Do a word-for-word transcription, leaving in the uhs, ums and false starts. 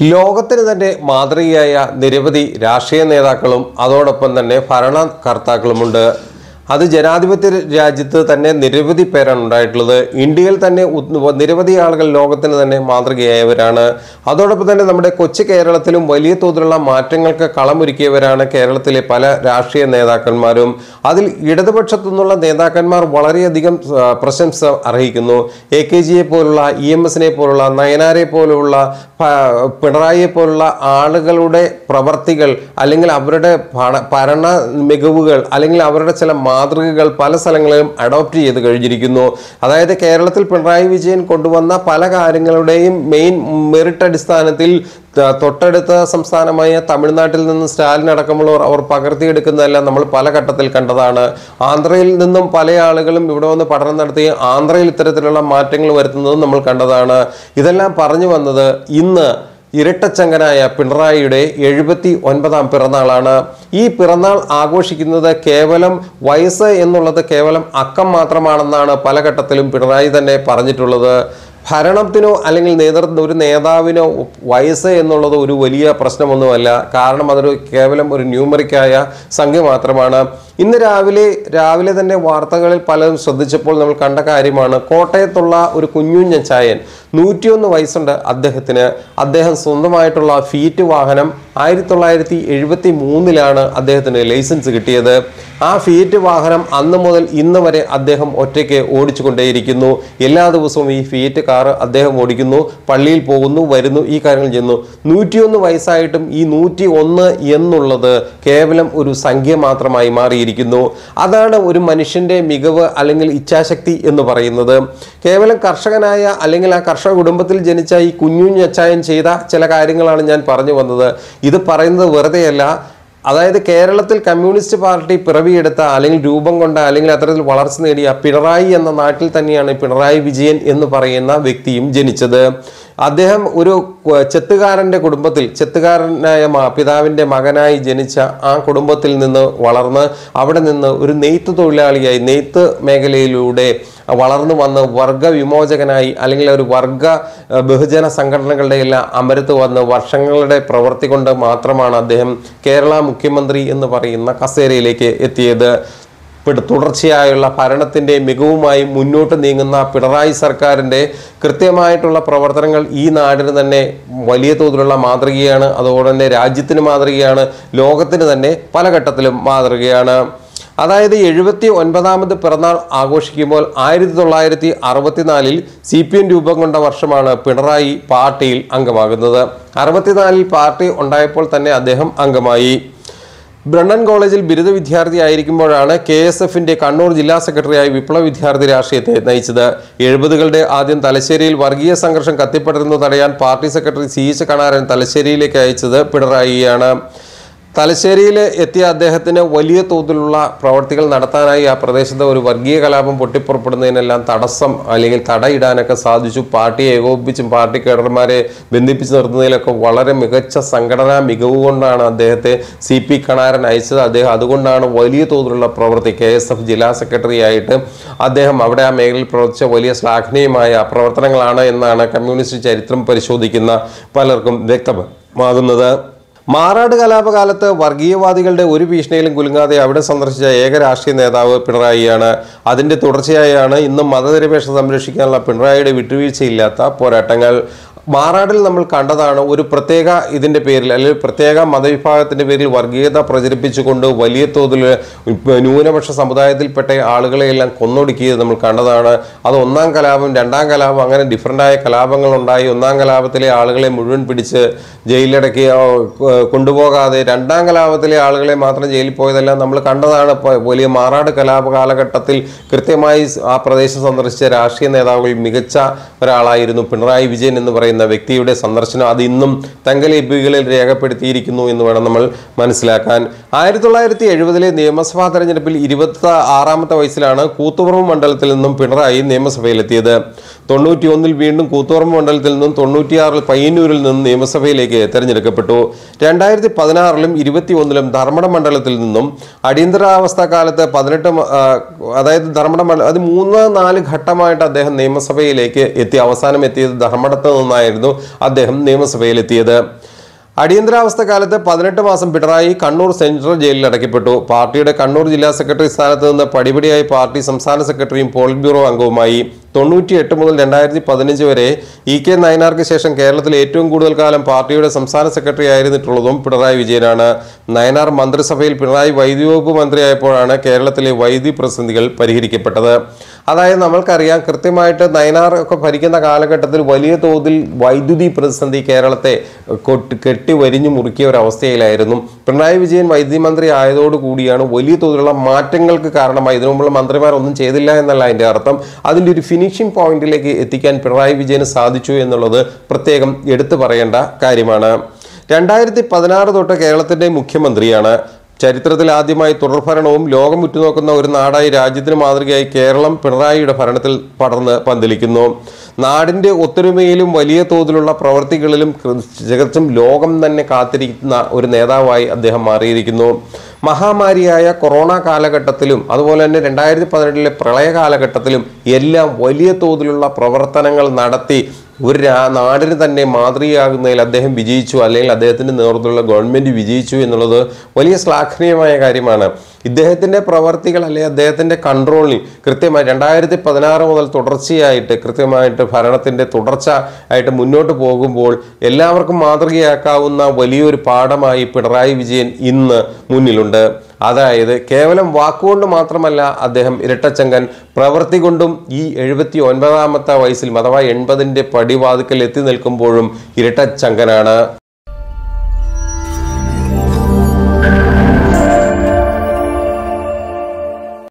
ലോകത്തിന് തന്നെ മാതൃകയായ നിരവധി രാഷ്ട്രീയ നേതാക്കളും അതോടൊപ്പം തന്നെ ഭരണകർത്താക്കളുമുണ്ട്. അത് ജനാധിപത്യ രാജ്യത്ത് തന്നെ നിരവധി പേരാണ് ഉണ്ടായിട്ടുള്ളത്. ഇന്ത്യയിൽ തന്നെ നിരവധി ആളുകൾ ലോകത്തിന് തന്നെ മാതൃകയായവരാണ്. അതോടൊപ്പം തന്നെ നമ്മുടെ കൊച്ചു കേരളത്തിലും വലിയ തോതിലുള്ള മാറ്റങ്ങൾക്ക് കളമൊരുക്കിയവരാണ് കേരളത്തിലെ പല രാഷ്ട്രീയ നേതാക്കന്മാരും. അതിൽ ഇടതുപക്ഷത്തു നിന്നുള്ള നേതാക്കന്മാർ വളരെയധികം പ്രശംസ അർഹിക്കുന്നു. എ കെ ജിയെ പോലുള്ള, ഇ എം എസിനെ പോലുള്ള, നയനാരെ പോലുള്ള, പിണറായിയെ പോലുള്ള ആളുകളുടെ പ്രവർത്തികൾ അല്ലെങ്കിൽ അവരുടെ ഭരണ മികവുകൾ അല്ലെങ്കിൽ അവരുടെ ചില മാതൃകകൾ പല സ്ഥലങ്ങളിലും അഡോപ്റ്റ് ചെയ്ത് കഴിഞ്ഞിരിക്കുന്നു. അതായത് കേരളത്തിൽ പിണറായി വിജയൻ കൊണ്ടുവന്ന പല കാര്യങ്ങളുടെയും മെയിൻ മെറിറ്റ് അടിസ്ഥാനത്തിൽ തൊട്ടടുത്ത സംസ്ഥാനമായ തമിഴ്നാട്ടിൽ നിന്ന് സ്റ്റാലിൻ അടക്കമുള്ളവർ അവർ പകർത്തിയെടുക്കുന്നതെല്ലാം നമ്മൾ പല ഘട്ടത്തിൽ കണ്ടതാണ്. ആന്ധ്രയിൽ നിന്നും പല ആളുകളും ഇവിടെ വന്ന് പഠനം നടത്തി ആന്ധ്രയിൽ ഇത്തരത്തിലുള്ള മാറ്റങ്ങൾ വരുത്തുന്നതും നമ്മൾ കണ്ടതാണ്. ഇതെല്ലാം പറഞ്ഞു വന്നത് ഇന്ന് ഇരട്ടച്ചങ്കനായ പിണറായിയുടെ എഴുപത്തി ഒൻപതാം പിറന്നാളാണ്. ഈ പിറന്നാൾ ആഘോഷിക്കുന്നത് കേവലം വയസ്സ് എന്നുള്ളത് കേവലം അക്കം മാത്രമാണെന്നാണ് പല ഘട്ടത്തിലും പിണറായി തന്നെ പറഞ്ഞിട്ടുള്ളത്. ഭരണത്തിനോ അല്ലെങ്കിൽ നേതൃത്വ ഒരു നേതാവിനോ വയസ്സ് എന്നുള്ളത് ഒരു വലിയ പ്രശ്നമൊന്നുമല്ല. കാരണം അതൊരു കേവലം ഒരു ന്യൂമറിക്കായ സംഖ്യ മാത്രമാണ്. ഇന്ന് രാവിലെ രാവിലെ തന്നെ വാർത്തകളിൽ പലരും ശ്രദ്ധിച്ചപ്പോൾ നമ്മൾ കണ്ട കാര്യമാണ്. കോട്ടയത്തുള്ള ഒരു കുഞ്ഞുഞ്ഞച്ചായൻ, നൂറ്റിയൊന്ന് വയസ്സുണ്ട് അദ്ദേഹത്തിന്. അദ്ദേഹം സ്വന്തമായിട്ടുള്ള ഫീറ്റ് വാഹനം ആയിരത്തി തൊള്ളായിരത്തി എഴുപത്തി മൂന്നിലാണ് അദ്ദേഹത്തിന് ലൈസൻസ് കിട്ടിയത്. ആ ഫീറ്റ് വാഹനം അന്ന് മുതൽ ഇന്ന് വരെ അദ്ദേഹം ഒറ്റയ്ക്ക് ഓടിച്ചു കൊണ്ടേയിരിക്കുന്നു. എല്ലാ ദിവസവും ഈ ഫീറ്റ് കാറ് അദ്ദേഹം ഓടിക്കുന്നു, പള്ളിയിൽ പോകുന്നു, വരുന്നു, ഈ കാര്യങ്ങൾ ചെയ്യുന്നു. നൂറ്റിയൊന്ന് വയസ്സായിട്ടും ഈ നൂറ്റി ഒന്ന് എന്നുള്ളത് കേവലം ഒരു സംഖ്യ മാത്രമായി മാറിയിരിക്കുന്നു. അതാണ് ഒരു മനുഷ്യന്റെ മികവ് അല്ലെങ്കിൽ ഇച്ഛാശക്തി എന്ന് പറയുന്നത്. കേവലം കർഷകനായ അല്ലെങ്കിൽ ആ കർഷക കുടുംബത്തിൽ ജനിച്ച ഈ കുഞ്ഞുഞ്ഞച്ചായൻ ചെയ്ത ചില കാര്യങ്ങളാണ് ഞാൻ പറഞ്ഞു വന്നത്. ഇത് പറയുന്നത് വെറുതെയല്ല. അതായത് കേരളത്തിൽ കമ്മ്യൂണിസ്റ്റ് പാർട്ടി പിറവിയെടുത്ത അല്ലെങ്കിൽ രൂപം കൊണ്ട അല്ലെങ്കിൽ അത്തരത്തിൽ വളർച്ച നേടിയ പിണറായി എന്ന നാട്ടിൽ തന്നെയാണ് പിണറായി വിജയൻ എന്ന് പറയുന്ന വ്യക്തിയും ജനിച്ചത്. അദ്ദേഹം ഒരു ചെത്തുകാരൻ്റെ കുടുംബത്തിൽ, ചെത്തുകാരനായ പിതാവിൻ്റെ മകനായി ജനിച്ച ആ കുടുംബത്തിൽ നിന്ന് വളർന്ന് അവിടെ നിന്ന് ഒരു നെയ്ത്ത് തൊഴിലാളിയായി നെയ്ത്ത് മേഖലയിലൂടെ വളർന്നു വന്ന് വർഗ വിമോചകനായി അല്ലെങ്കിൽ ഒരു വർഗ ബഹുജന സംഘടനകളുടെ എല്ലാം അമരത്ത് വന്ന് വർഷങ്ങളുടെ പ്രവൃത്തി കൊണ്ട് മാത്രമാണ് അദ്ദേഹം കേരള മുഖ്യമന്ത്രി എന്ന് പറയുന്ന കസേരയിലേക്ക് എത്തിയത്. തുടർച്ചയായുള്ള ഭരണത്തിൻ്റെ മികവുമായി മുന്നോട്ട് നീങ്ങുന്ന പിണറായി സർക്കാരിൻ്റെ കൃത്യമായിട്ടുള്ള പ്രവർത്തനങ്ങൾ ഈ നാടിന് തന്നെ വലിയ തോതിലുള്ള മാതൃകയാണ്. അതുപോലെ തന്നെ രാജ്യത്തിന് മാതൃകയാണ്, ലോകത്തിന് തന്നെ പല ഘട്ടത്തിലും മാതൃകയാണ്. അതായത് എഴുപത്തി ഒൻപതാമത് പിറന്നാൾ ആഘോഷിക്കുമ്പോൾ ആയിരത്തി തൊള്ളായിരത്തി അറുപത്തിനാലിൽ സി പി എം രൂപം കൊണ്ട വർഷമാണ് പിണറായി പാർട്ടിയിൽ അംഗമാകുന്നത്. അറുപത്തിനാലിൽ പാർട്ടി ഉണ്ടായപ്പോൾ തന്നെ അദ്ദേഹം അംഗമായി. ബ്രണ്ണൻ കോളേജിൽ ബിരുദ വിദ്യാർത്ഥി ആയിരിക്കുമ്പോഴാണ് കെ എസ് എഫിന്റെ കണ്ണൂർ ജില്ലാ സെക്രട്ടറിയായി വിപ്ലവ വിദ്യാർത്ഥി രാഷ്ട്രീയത്തെ നയിച്ചത്. എഴുപതുകളുടെ ആദ്യം തലശ്ശേരിയിൽ വർഗീയ സംഘർഷം കത്തിപ്പടരുന്നത് തടയാൻ party secretary C H Kanaran തലശ്ശേരിയിലേക്ക് അയച്ചത് പിണറായിയാണ്. തലശ്ശേരിയിൽ എത്തിയ അദ്ദേഹത്തിന് വലിയ തോതിലുള്ള പ്രവർത്തികൾ നടത്താനായി ആ പ്രദേശത്ത് ഒരു വർഗീയ കലാപം പൊട്ടിപ്പുറപ്പെടുന്നതിനെല്ലാം തടസ്സം അല്ലെങ്കിൽ തടയിടാനൊക്കെ സാധിച്ചു. പാർട്ടിയെ ഏകോപിപ്പിച്ചും പാർട്ടി കേഡർമാരെ ബന്ധിപ്പിച്ച് നിർത്തുന്നതിലൊക്കെ വളരെ മികച്ച സംഘടനാ മികവ് കൊണ്ടാണ് അദ്ദേഹത്തെ സി പി കണാരൻ അയച്ചത്. അദ്ദേഹം അതുകൊണ്ടാണ് വലിയ തോതിലുള്ള പ്രവൃത്തി കെ എസ് എഫ് ജില്ലാ സെക്രട്ടറി ആയിട്ട് അദ്ദേഹം അവിടെ ആ മേഖലയിൽ പ്രവർത്തിച്ച വലിയ ശ്ലാഘനീയമായ പ്രവർത്തനങ്ങളാണ് എന്നാണ് കമ്മ്യൂണിസ്റ്റ് ചരിത്രം പരിശോധിക്കുന്ന പലർക്കും വ്യക്തമാകുന്നത്. മാറാട് കലാപകാലത്ത് വർഗീയവാദികളുടെ ഒരു ഭീഷണിയിലും കുലുങ്ങാതെ അവിടെ സന്ദർശിച്ച ഏക രാഷ്ട്രീയ നേതാവ് പിണറായിയാണ്. അതിൻ്റെ തുടർച്ചയായാണ് ഇന്നും മതനിരപേക്ഷത സംരക്ഷിക്കാനുള്ള പിണറായിയുടെ വിട്ടുവീഴ്ചയില്ലാത്ത പോരാട്ടങ്ങൾ. മാറാടിൽ നമ്മൾ കണ്ടതാണ് ഒരു പ്രത്യേക ഇതിൻ്റെ പേരിൽ അല്ലെങ്കിൽ പ്രത്യേക മതവിഭാഗത്തിൻ്റെ പേരിൽ വർഗീയത പ്രചരിപ്പിച്ചുകൊണ്ട് വലിയ തോതിൽ ന്യൂനപക്ഷ സമുദായത്തിൽപ്പെട്ട ആളുകളെയെല്ലാം കൊന്നൊടുക്കിയത് നമ്മൾ കണ്ടതാണ്. അത് ഒന്നാം കലാപം, രണ്ടാം കലാപം, അങ്ങനെ ഡിഫറൻ്റായ കലാപങ്ങളുണ്ടായി. ഒന്നാം കലാപത്തിലെ ആളുകളെ മുഴുവൻ പിടിച്ച് ജയിലിലടക്കി കൊണ്ടുപോകാതെ രണ്ടാം കലാപത്തിലെ ആളുകളെ മാത്രം ജയിലിൽ പോയതെല്ലാം നമ്മൾ കണ്ടതാണ്. വലിയ മാറാട് കലാപ കാലഘട്ടത്തിൽ കൃത്യമായി ആ പ്രദേശം സന്ദർശിച്ച രാഷ്ട്രീയ നേതാവുകളിൽ മികച്ച ഒരാളായിരുന്നു പിണറായി വിജയൻ എന്ന് പറയുന്നത് വ്യക്തിയുടെ സന്ദർശനം. അത് ഇന്നും തങ്കലിപികളിൽ രേഖപ്പെടുത്തിയിരിക്കുന്നു എന്ന് വേണം നമ്മൾ മനസ്സിലാക്കാൻ. ആയിരത്തി തൊള്ളായിരത്തി എഴുപതിലെ നിയമസഭാ തെരഞ്ഞെടുപ്പിൽ ഇരുപത്തി ആറാമത്തെ വയസ്സിലാണ് കൂത്തുപറമ്പ് മണ്ഡലത്തിൽ നിന്നും പിണറായി നിയമസഭയിലെത്തിയത്. തൊണ്ണൂറ്റി ഒന്നിൽ വീണ്ടും കൂത്തുപറമ്പ് മണ്ഡലത്തിൽ നിന്നും തൊണ്ണൂറ്റിയാറിൽ പയ്യന്നൂരിൽ നിന്നും നിയമസഭയിലേക്ക് തെരഞ്ഞെടുക്കപ്പെട്ടു. രണ്ടായിരത്തി പതിനാറിലും ഇരുപത്തി ഒന്നിലും ധർമ്മട മണ്ഡലത്തിൽ നിന്നും അടിയന്തരാവസ്ഥ കാലത്ത് പതിനെട്ട് അതായത് ധർമ്മട മണ്ഡലം അത് മൂന്ന് നാല് ഘട്ടമായിട്ട് അദ്ദേഹം നിയമസഭയിലേക്ക് എത്തി. അവസാനം എത്തിയത് ധർമ്മടത്ത് നിന്നായിരുന്നു. ശേഷമായിരുന്നു അദ്ദേഹം നിയമസഭയിലെത്തിയത്. അടിയന്തരാവസ്ഥ കാലത്ത് പതിനെട്ട് മാസം പിണറായി കണ്ണൂർ സെൻട്രൽ ജയിലിൽ അടയ്ക്കപ്പെട്ടു. പാർട്ടിയുടെ കണ്ണൂർ ജില്ലാ സെക്രട്ടറി സ്ഥാനത്ത് നിന്ന് പടിപടിയായി പാർട്ടി സംസ്ഥാന സെക്രട്ടറിയും പോളിറ്റ് ബ്യൂറോ അംഗവുമായി. തൊണ്ണൂറ്റി എട്ട് മുതൽ രണ്ടായിരത്തി പതിനഞ്ച് വരെ ഇ കെ നയനാർക്ക് ശേഷം കേരളത്തിൽ ഏറ്റവും കൂടുതൽ കാലം പാർട്ടിയുടെ സംസ്ഥാന സെക്രട്ടറി ആയിരുന്നിട്ടുള്ളതും പിണറായി വിജയനാണ്. നയനാർ മന്ത്രിസഭയിൽ പിണറായി വൈദ്യുതി വകുപ്പ് മന്ത്രിയായപ്പോഴാണ് കേരളത്തിലെ വൈദ്യുതി പ്രതിസന്ധികൾ പരിഹരിക്കപ്പെട്ടത്. അതായത് നമ്മൾക്കറിയാം, കൃത്യമായിട്ട് നയനാർ ഒക്കെ ഭരിക്കുന്ന കാലഘട്ടത്തിൽ വലിയ തോതിൽ വൈദ്യുതി പ്രതിസന്ധി കേരളത്തെ കെട്ടി വരിഞ്ഞു മുറുക്കിയ ഒരവസ്ഥയിലായിരുന്നു. പിണറായി വിജയൻ വൈദ്യുതി മന്ത്രി ആയതോടുകൂടിയാണ് വലിയ തോതിലുള്ള മാറ്റങ്ങൾക്ക് കാരണമായി. ഇതിനു മുമ്പുള്ള മന്ത്രിമാരൊന്നും ചെയ്തില്ല എന്നല്ല അതിൻ്റെ അർത്ഥം. അതിൻ്റെ ഒരു ഫിനിഷിംഗ് പോയിന്റിലേക്ക് എത്തിക്കാൻ പിണറായി വിജയന് സാധിച്ചു എന്നുള്ളത് പ്രത്യേകം എടുത്തു പറയേണ്ട കാര്യമാണ്. രണ്ടായിരത്തി പതിനാറ് തൊട്ട് കേരളത്തിൻ്റെ മുഖ്യമന്ത്രിയാണ്. ചരിത്രത്തിൽ ആദ്യമായി തുടർഭരണവും ലോകം ഉറ്റുനോക്കുന്ന ഒരു നാടായി രാജ്യത്തിന് മാതൃകയായി കേരളം പിണറായിയുടെ ഭരണത്തിൽ പടർന്ന് പന്തലിക്കുന്നു. നാടിൻ്റെ ഒത്തൊരുമയിലും വലിയ തോതിലുള്ള പ്രവർത്തികളിലും തികച്ചും ലോകം തന്നെ കാത്തിരിക്കുന്ന ഒരു നേതാവായി അദ്ദേഹം മാറിയിരിക്കുന്നു. മഹാമാരിയായ കൊറോണ കാലഘട്ടത്തിലും അതുപോലെ തന്നെ രണ്ടായിരത്തി പതിനെട്ടിലെ പ്രളയ കാലഘട്ടത്തിലും എല്ലാം വലിയ തോതിലുള്ള പ്രവർത്തനങ്ങൾ നടത്തി ഒരു നാടിന് തന്നെ മാതൃകയാകുന്നതിൽ അദ്ദേഹം വിജയിച്ചു, അല്ലെങ്കിൽ അദ്ദേഹത്തിൻ്റെ നേതൃത്വത്തിലുള്ള ഗവൺമെൻറ് വിജയിച്ചു എന്നുള്ളത് വലിയ ശ്ലാഘനീയമായ കാര്യമാണ്. ഇദ്ദേഹത്തിൻ്റെ പ്രവർത്തികൾ അല്ലെങ്കിൽ അദ്ദേഹത്തിൻ്റെ കൺട്രോളിൽ കൃത്യമായി രണ്ടായിരത്തി പതിനാറ് മുതൽ തുടർച്ചയായിട്ട് കൃത്യമായിട്ട് ഭരണത്തിൻ്റെ തുടർച്ച ആയിട്ട് മുന്നോട്ട് പോകുമ്പോൾ എല്ലാവർക്കും മാതൃകയാക്കാവുന്ന വലിയൊരു പാഠമായി പിണറായി വിജയൻ ഇന്ന് മുന്നിലുണ്ട്. അതായത് കേവലം വാക്കുകൊണ്ട് മാത്രമല്ല അദ്ദേഹം ഇരട്ടച്ചങ്കൻ, പ്രവൃത്തി കൊണ്ടും ഈ എഴുപത്തി ഒൻപതാമത്തെ വയസ്സിൽ അഥവാ എൺപതിൻ്റെ പടിവാതിക്കൽ എത്തി നിൽക്കുമ്പോഴും ഇരട്ടച്ചങ്കനാണ്.